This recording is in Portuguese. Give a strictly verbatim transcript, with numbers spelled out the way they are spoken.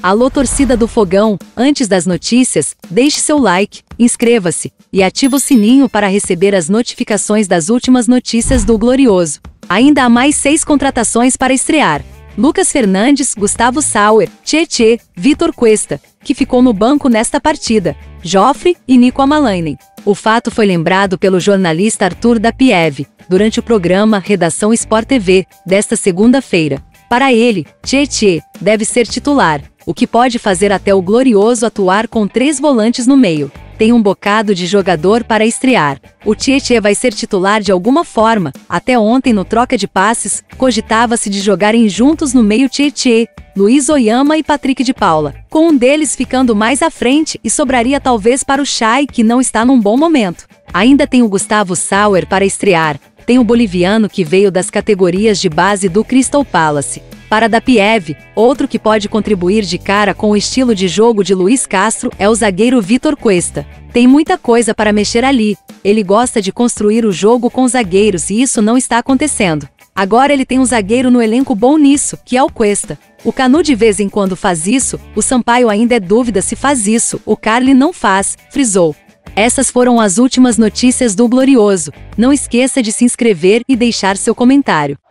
Alô torcida do Fogão, antes das notícias, deixe seu like, inscreva-se e ative o sininho para receber as notificações das últimas notícias do Glorioso. Ainda há mais seis contratações para estrear. Lucas Fernandes, Gustavo Sauer, Tietê, Vitor Cuesta, que ficou no banco nesta partida, Joffre e Nico Amalainen. O fato foi lembrado pelo jornalista Arthur da Pieve, durante o programa Redação Sport T V, desta segunda-feira. Para ele, Tietê deve ser titular, o que pode fazer até o Glorioso atuar com três volantes no meio. Tem um bocado de jogador para estrear. O Tietê vai ser titular de alguma forma. Até ontem no troca de passes, cogitava-se de jogarem juntos no meio Tietê, Luiz Oyama e Patrick de Paula, com um deles ficando mais à frente e sobraria talvez para o Chay, que não está num bom momento. Ainda tem o Gustavo Sauer para estrear. Tem o boliviano que veio das categorias de base do Crystal Palace. Para da Pieve, outro que pode contribuir de cara com o estilo de jogo de Luiz Castro é o zagueiro Vitor Cuesta. Tem muita coisa para mexer ali. Ele gosta de construir o jogo com zagueiros e isso não está acontecendo. Agora ele tem um zagueiro no elenco bom nisso, que é o Cuesta. O Canu de vez em quando faz isso, o Sampaio ainda é dúvida se faz isso, o Carly não faz, frisou. Essas foram as últimas notícias do Glorioso. Não esqueça de se inscrever e deixar seu comentário.